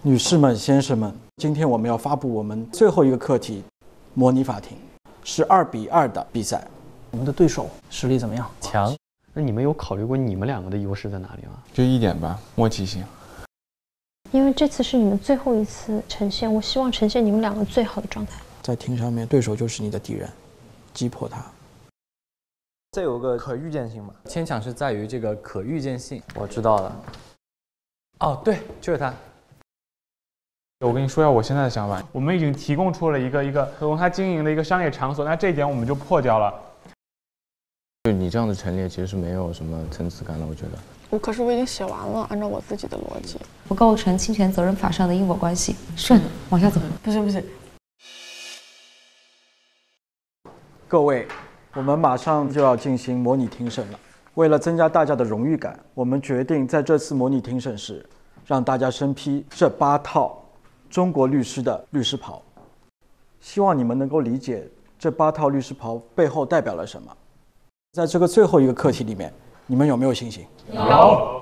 女士们、先生们，今天我们要发布我们最后一个课题——模拟法庭，是2-2的比赛。 我们的对手实力怎么样？ 强。那你们有考虑过你们两个的优势在哪里吗？ 就一点吧，默契性。 因为这次是你们最后一次呈现，我希望呈现你们两个最好的状态。 在庭上面，对手就是你的敌人，击破他。 这有个可预见性嘛？ 牵强是在于这个可预见性。 我知道了。 哦，对，就是他。 我跟你说一下我现在的想法，我们已经提供出了一个供他经营的一个商业场所，那这一点我们就破掉了。 就你这样的陈列其实是没有什么层次感的，我觉得。 可是我已经写完了，按照我自己的逻辑， 不构成侵权责任法上的因果关系。顺，往下走。 不是。 各位，我们马上就要进行模拟庭审了。为了增加大家的荣誉感，我们决定在这次模拟庭审时，让大家身披这8套中国律师的律师袍。希望你们能够理解这8套律师袍背后代表了什么。在这个最后一个课题里面，你们有没有信心？ 有。